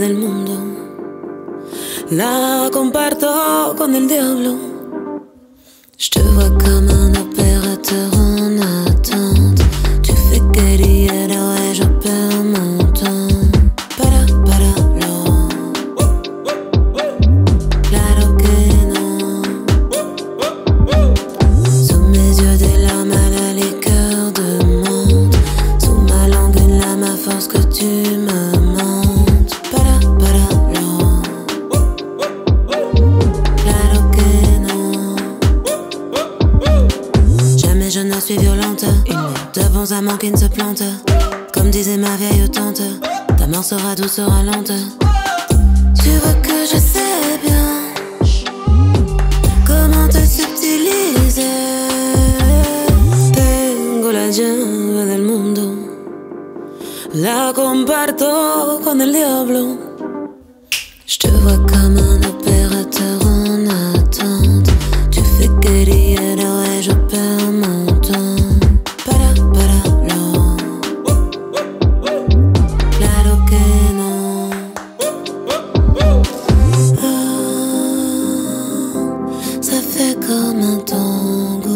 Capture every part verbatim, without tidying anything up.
del mundo la comparto con el diablo. Je te vois comme un opérateur en attente. Tu fais querido et je perds mon temps. Para, para, lo. Claro que no. Sous mes yeux des larmes à la liqueur de menthe. Sous ma langue une lame à force que tu me mentes. Para, para, lo. Claro que no. Jamais je ne suis violente. De bons amants qui ne se plantent. Comme disait ma vieille tante, ta mort sera douce, sera lente. Tu vois que je sais bien comment te subtiliser. Tengo la llave del mundo, la comparto con el diablo. Je te vois comme un opérateur en attente. Tu fais querido et je perds mon temps. Para, para, lo. Claro que no. Ah, ça fait comme un tango.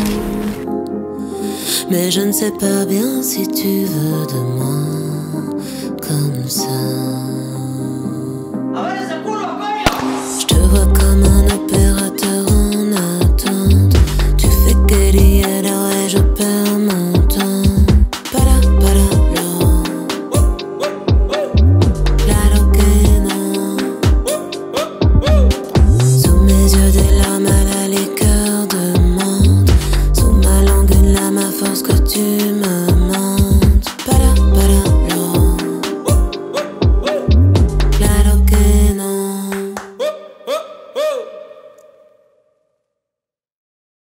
Mais je ne sais pas bien si tu veux de moi comme ça. Je te vois comme un opérateur en attente. Tu fais querido et je perds mon temps. Para, para, lo. Claro que no. Sous mes yeux des larmes à la liqueur de menthe. Sous ma langue une lame à force que tu me